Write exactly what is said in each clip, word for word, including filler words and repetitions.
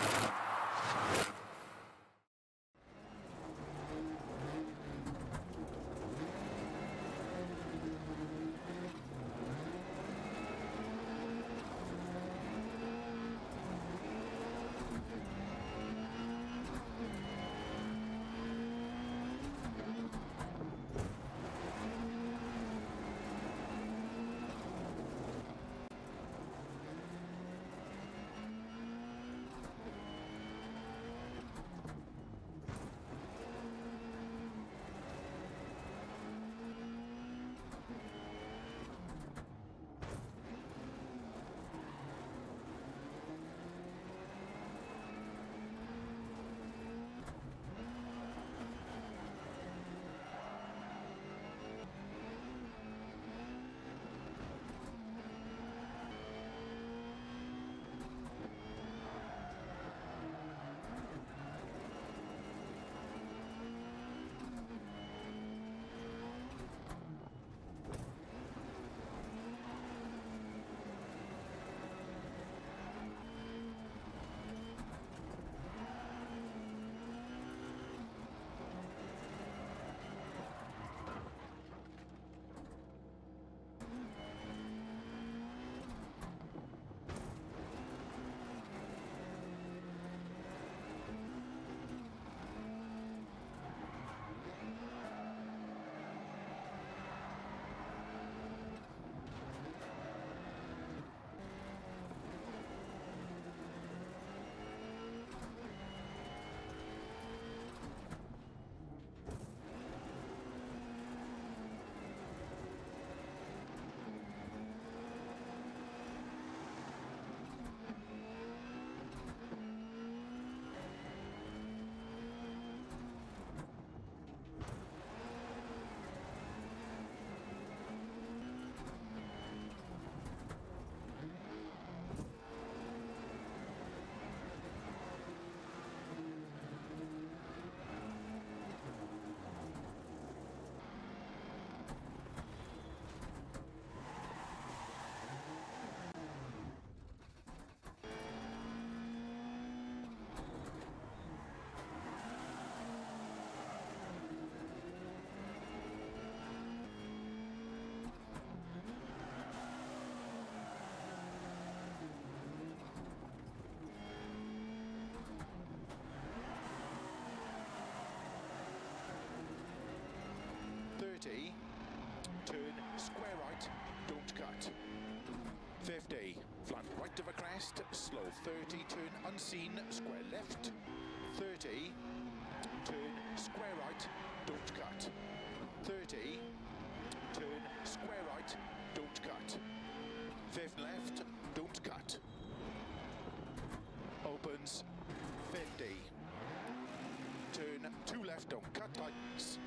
thirty, turn square right, don't cut. fifty, flat right of a crest, slow thirty, turn unseen, square left. thirty, turn square right, don't cut. thirty, turn square right, don't cut. fifth left, don't cut. Opens, fifty. Turn two left, don't cut, tightens.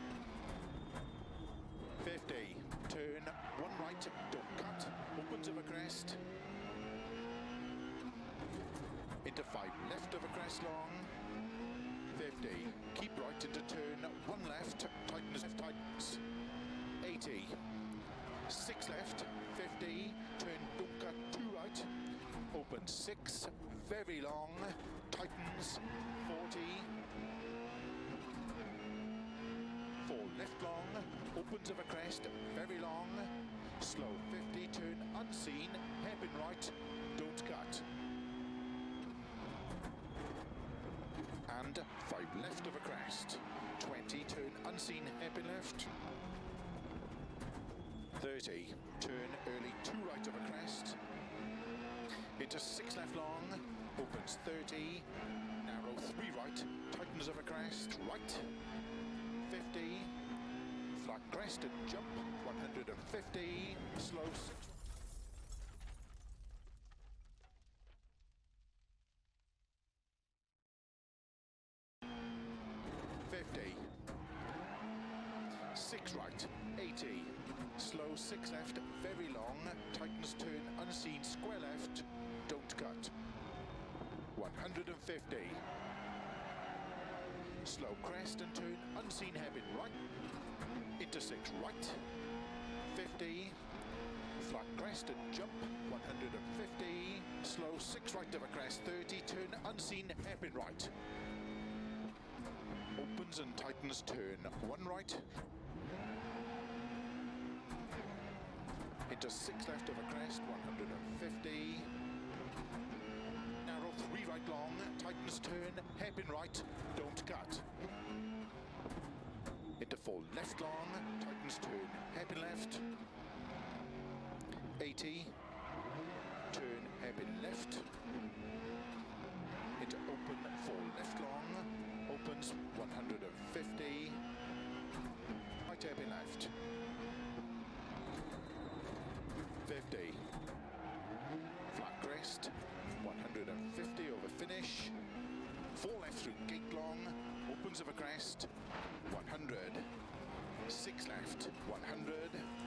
fifty, turn one right, don't cut, opens of a crest. Into five left of a crest long. fifty, keep right into turn one left, tightens, left tightens. eighty, six left, fifty, turn don't cut, two right, open six, very long, tightens, forty. four left long, opens of a crest, very long, slow fifty, turn unseen, hairpin right, don't cut. And five left of a crest, twenty, turn unseen, hairpin left. thirty, turn early, two right of a crest. Into six left long, opens thirty, narrow three right, tightens of a crest, right. fifty, flat crest and jump, one hundred fifty, slow six. fifty, six right, eighty, slow six left, very long, tightens turn unseen, square left, don't cut. one hundred fifty. Slow crest and turn, unseen hairpin right, into six right, fifty, flat crest and jump, one hundred fifty, slow six right of a crest, thirty, turn unseen, hairpin right. Opens and tightens, turn one right. Into six left of a crest, one hundred fifty. Narrow three right long, tightens, turn, hairpin right, don't cut. Into four left long, tightens, turn, hairpin left. eighty, turn, hairpin left. Into open, four left long, opens, one hundred fifty. Right hairpin left. fifty. Flat crest, one hundred fifty over finish. Four left through gate long, opens of a crest, one hundred. Six left, one hundred.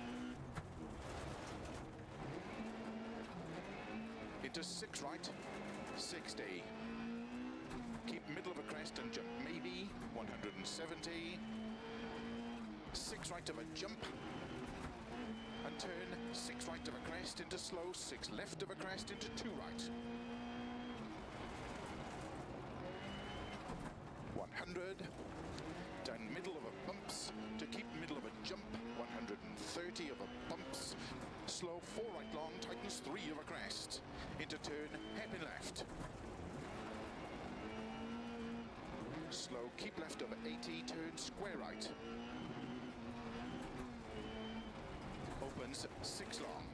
Into six right, sixty. Keep middle of a crest and jump maybe, one hundred seventy. Six right of a jump. And turn six right of a crest into slow, six left of a crest into two right. one hundred. Down middle of a bumps to keep middle of a jump, one hundred thirty of a bumps. Slow four right long, tightens three of a crest. Into turn, hairpin left. Slow, keep left of eighty, turn square right. Opens six long.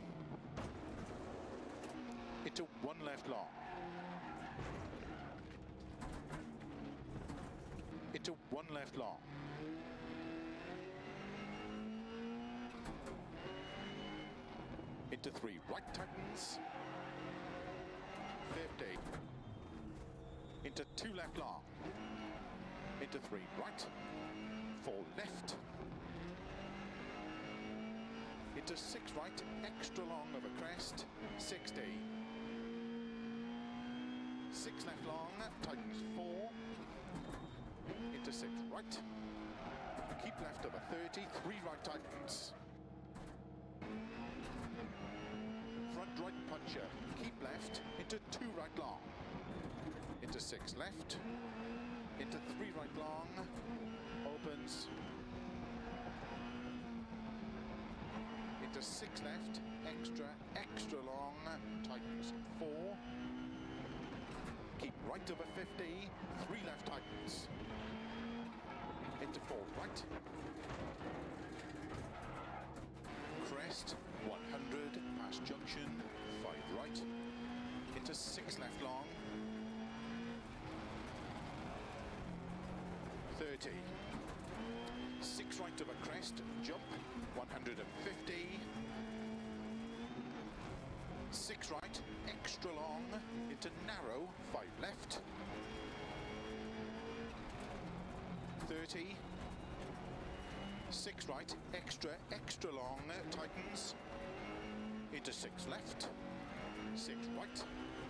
Into one left long. Into one left long. Into three right tightens. fifty. Into two left long. Into three right. Four left. Into six right, extra long of a crest, sixty. Six left long, tightens four. Into six right. Keep left of a thirty, three right tightens. Front right puncher, keep left, into two right long. Into six left. Into three right long. Opens. Into six left, extra, extra long, tightens four. Keep right of a fifty, three left tightens. Into four right. Crest, one hundred, past junction, five right. Into six left long. thirty. Six right of a crest, jump, one hundred fifty. Six right, extra long, into narrow, five left. thirty. Six right, extra, extra long, tightens. Into six left. Six right.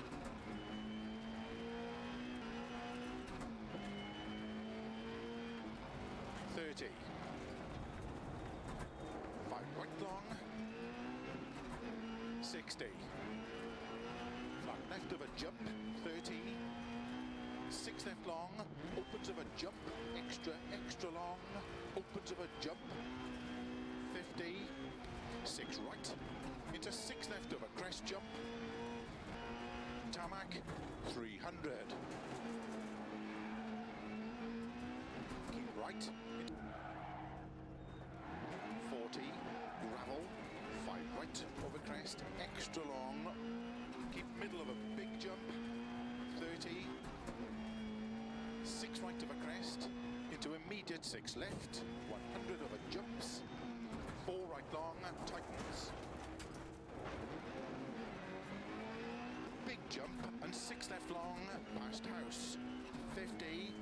thirty. Five right long. sixty. Flat left of a jump, thirty. Six left long, opens of a jump, extra, extra long, opens of a jump, fifty. Six right, into six left of a crest jump. Tarmac, three hundred. Keep right. forty, gravel, five right over crest, extra long, keep middle of a big jump, thirty, six right of a crest, into immediate six left, one hundred of a jumps, four right long, tightens, big jump and six left long, past house, fifty,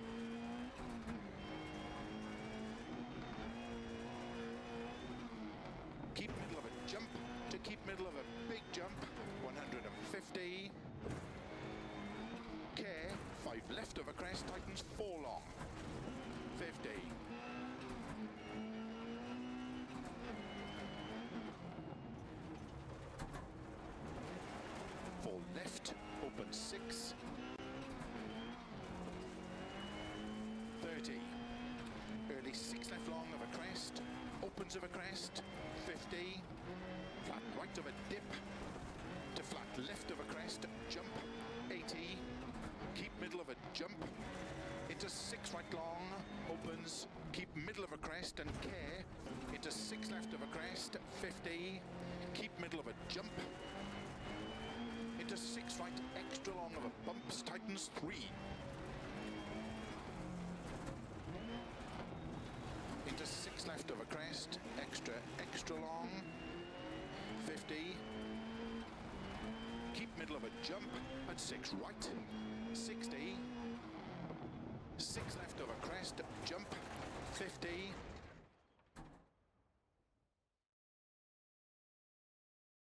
keep middle of a jump, to keep middle of a big jump, one hundred fifty. Care, five left of a crest, tightens four long, fifty. open six, thirty, early six left long of a crest, opens of a crest, fifty, flat right of a dip, to flat left of a crest, jump, eighty, keep middle of a jump, into six right long, opens, keep middle of a crest and care, into six left of a crest, fifty, keep middle of a jump, into six right extra long of a bumps, tightens three, into six left of a crest, extra extra long, fifty, keep middle of a jump and six right, sixty, six left of a crest, jump, fifty,